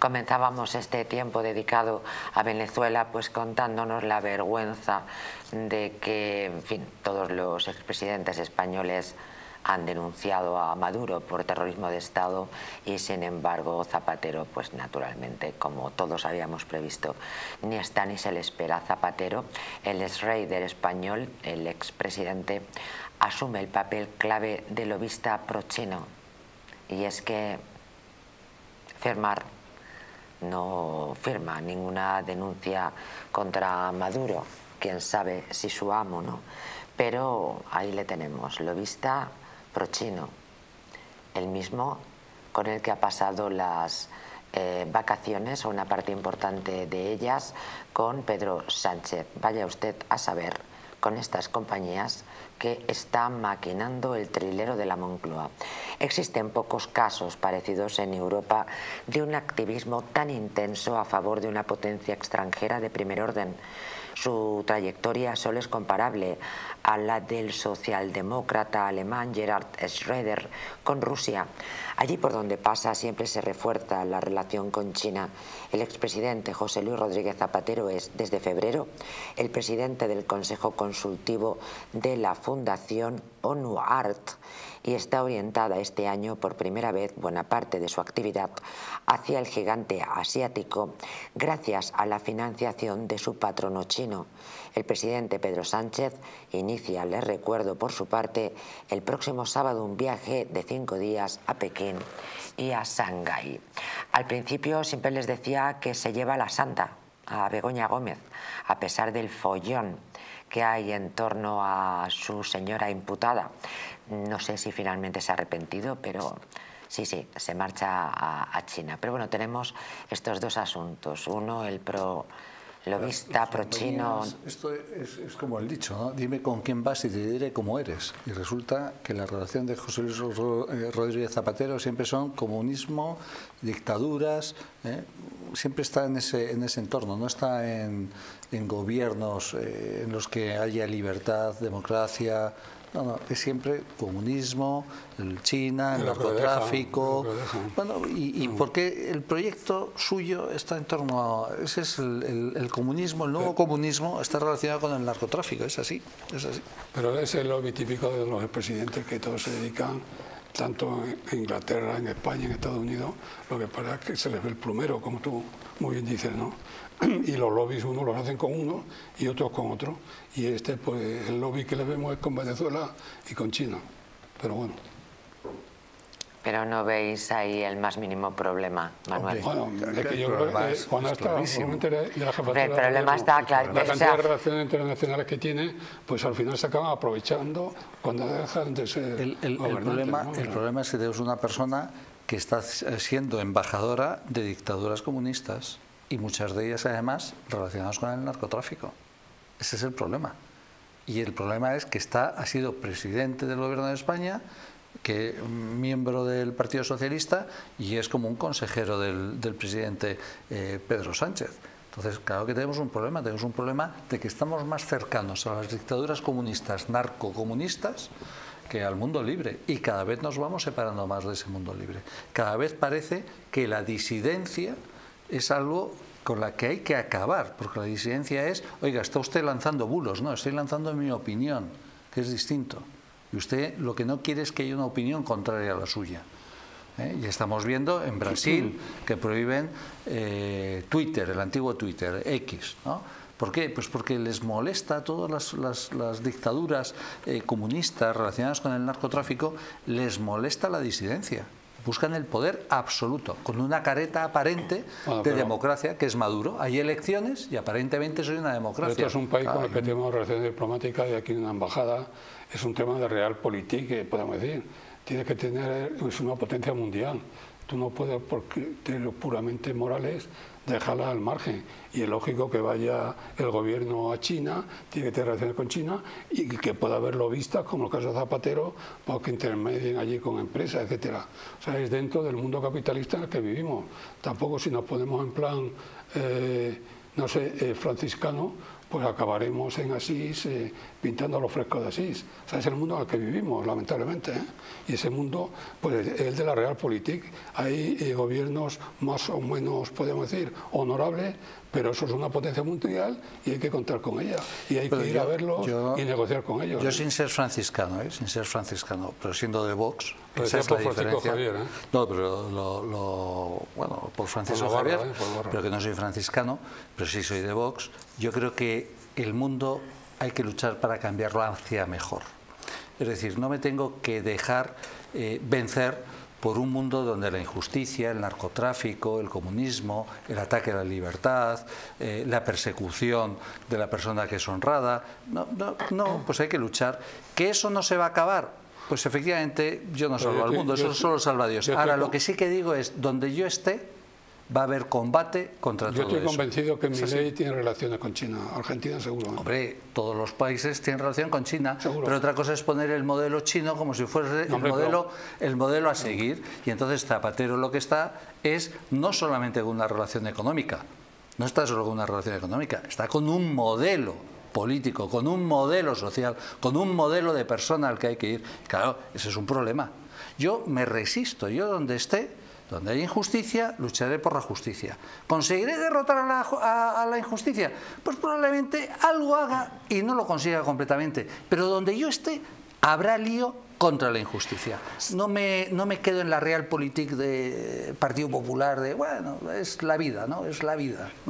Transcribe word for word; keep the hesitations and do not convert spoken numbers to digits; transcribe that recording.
comenzábamos este tiempo dedicado a Venezuela pues contándonos la vergüenza de que, en fin, todos los expresidentes españoles han denunciado a Maduro por terrorismo de Estado y sin embargo Zapatero, pues naturalmente, como todos habíamos previsto, ni está ni se le espera. Zapatero, el ex-rey del español, el expresidente, asume el papel clave de lobista pro-chino, y es que firmar no firma ninguna denuncia contra Maduro, quién sabe si su amo, ¿no? Pero ahí le tenemos, lobista pro-chino, el mismo con el que ha pasado las eh, vacaciones, o una parte importante de ellas, con Pedro Sánchez. Vaya usted a saber con estas compañías que están maquinando el trilero de la Moncloa. Existen pocos casos parecidos en Europa de un activismo tan intenso a favor de una potencia extranjera de primer orden. Su trayectoria solo es comparable a la del socialdemócrata alemán Gerhard Schröder con Rusia. Allí por donde pasa siempre se refuerza la relación con China. El expresidente José Luis Rodríguez Zapatero es, desde febrero, el presidente del Consejo Consultivo de la Fundación ONU-ART, y está orientada este año por primera vez buena parte de su actividad hacia el gigante asiático gracias a la financiación de su patrono chino. El presidente Pedro Sánchez inicia, les recuerdo por su parte, el próximo sábado un viaje de cinco días a Pekín y a Shanghái. Al principio siempre les decía que se lleva la santa, a Begoña Gómez, a pesar del follón que hay en torno a su señora imputada. No sé si finalmente se ha arrepentido, pero sí, sí, se marcha a, a China. Pero bueno, tenemos estos dos asuntos. Uno, el pro lobista, pro chino. Esto es, es como el dicho, ¿no? Dime con quién vas y te diré cómo eres. Y resulta que la relación de José Luis Rodríguez Zapatero siempre son comunismo, dictaduras, ¿eh? Siempre está en ese, en ese entorno, no está en, en gobiernos eh, en los que haya libertad, democracia. No, no, es siempre comunismo, el China, el narcotráfico. Bueno, y, y porque el proyecto suyo está en torno a... Ese es el, el, el comunismo, el nuevo comunismo está relacionado con el narcotráfico, es así, es así. Pero es el lobby típico de los expresidentes, que todos se dedican, tanto en Inglaterra, en España, en Estados Unidos, lo que pasa es que se les ve el plumero, como tú muy bien dices, ¿no? Y los lobbies unos los hacen con uno y otros con otro. Y este, pues, el lobby que le vemos es con Venezuela y con China. Pero bueno. Pero no veis ahí el más mínimo problema, Manuel. Bueno, es que yo creo que cuando está de la jefatura, el problema está claro. La cantidad de relaciones internacionales que tiene, pues al final se acaban aprovechando cuando dejan de ser el, el, el problema, ¿no? El problema es que tenemos una persona que está siendo embajadora de dictaduras comunistas, y muchas de ellas además relacionadas con el narcotráfico. Ese es el problema. Y el problema es que está, ha sido presidente del gobierno de España, que miembro del Partido Socialista, y es como un consejero del, del presidente eh, Pedro Sánchez. Entonces, claro que tenemos un problema, tenemos un problema de que estamos más cercanos a las dictaduras comunistas, narcocomunistas, que al mundo libre, y cada vez nos vamos separando más de ese mundo libre. Cada vez parece que la disidencia es algo con la que hay que acabar, porque la disidencia es, oiga, está usted lanzando bulos. No, estoy lanzando mi opinión, que es distinto. Y usted lo que no quiere es que haya una opinión contraria a la suya. ¿Eh? Y estamos viendo en Brasil que prohíben eh, Twitter, el antiguo Twitter, X, ¿no? ¿Por qué? Pues porque les molesta a todas las, las, las dictaduras eh, comunistas relacionadas con el narcotráfico, les molesta la disidencia. Buscan el poder absoluto, con una careta aparente bueno, de democracia, que es Maduro. Hay elecciones y aparentemente soy una democracia. Esto es un país con el que tenemos relaciones diplomáticas, y aquí una embajada es un tema de realpolitik, podemos decir. Tiene que tener, es una potencia mundial. Tú no puedes, porque tener puramente morales, dejarla al margen. Y es lógico que vaya el gobierno a China, tiene que tener relaciones con China, y que pueda haber lobistas, como el caso de Zapatero, para que intermedien allí con empresas, etcétera. O sea, es dentro del mundo capitalista en el que vivimos. Tampoco, si nos ponemos en plan, eh, no sé, eh, franciscano, pues acabaremos en Asís eh, pintando los frescos de Asís. O sea, es el mundo en el que vivimos, lamentablemente, ¿eh? Y ese mundo, pues es el de la Realpolitik. Hay eh, gobiernos más o menos, podemos decir, honorables, pero eso es una potencia mundial y hay que contar con ella. Y hay pero que ir yo, a verlos yo, y negociar con ellos. Yo ¿eh? sin ser franciscano, ¿eh? sin ser franciscano, pero siendo de Vox, pero esa es la diferencia. Javier, ¿eh? No, pero lo, lo, bueno, por Francisco por Javier, barra, ¿eh? por pero que no soy franciscano, pero sí soy de Vox. Yo creo que el mundo hay que luchar para cambiarlo hacia mejor. Es decir, no me tengo que dejar eh, vencer por un mundo donde la injusticia, el narcotráfico, el comunismo, el ataque a la libertad, eh, la persecución de la persona que es honrada, no, no, no, pues hay que luchar. ¿Que eso no se va a acabar? Pues efectivamente yo no salvo al mundo, eso solo salva a Dios. Ahora, lo que sí que digo es, donde yo esté, va a haber combate contra todo eso. Yo estoy convencido que Milei tiene relaciones con China. Argentina seguro. ¿eh? Hombre, todos los países tienen relación con China, seguro. Pero otra cosa es poner el modelo chino como si fuese no, hombre, el, modelo, pero... el modelo a seguir. Y entonces Zapatero lo que está es no solamente con una relación económica, no está solo con una relación económica, está con un modelo político, con un modelo social, con un modelo de persona al que hay que ir. Claro, ese es un problema. Yo me resisto, yo donde esté, donde hay injusticia, lucharé por la justicia. ¿Conseguiré derrotar a la, a, a la injusticia? Pues probablemente algo haga y no lo consiga completamente. Pero donde yo esté, habrá lío contra la injusticia. No me, no me quedo en la Realpolitik de Partido Popular, de bueno, es la vida, ¿no? Es la vida.